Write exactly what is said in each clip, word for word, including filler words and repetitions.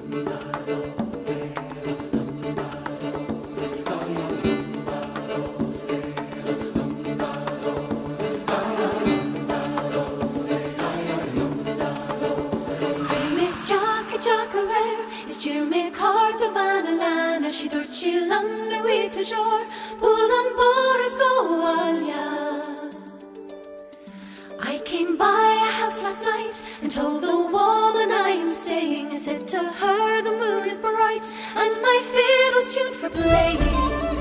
I came by a house last night and told the woman I am staying. I said to her the moon is bright and my fiddle's tuned for playing.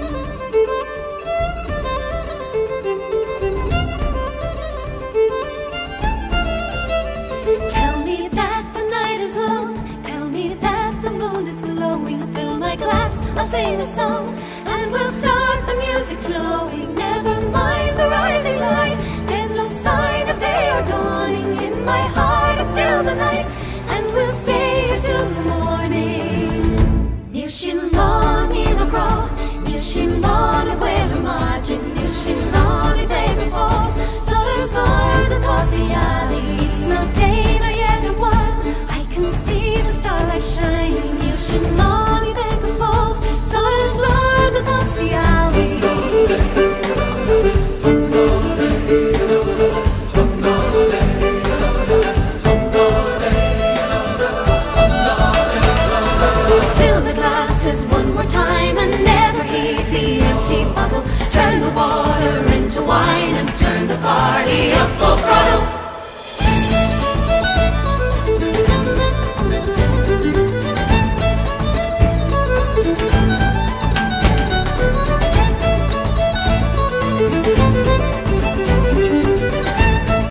Tell me that the night is long, tell me that the moon is glowing. Fill my glass, I'll sing a song, and we'll start the music flowing. Never mind the rising light, there's no sign of day or dawning. In my heart it's still the night, and we'll stay here till the morning. Nil Sen, Nil Grå, Nil Sen, Nil Margin, Nil Sen, Nil Vegafall. Solar's o'er the cozy alley, it's not day nor yet a while. I can see the starlight shining. Nil Sen, Nil Vegafall. Solar's o'er the cozy alley. Fill the glasses one more time and never heed the empty bottle. Turn the water into wine and turn the party up full throttle.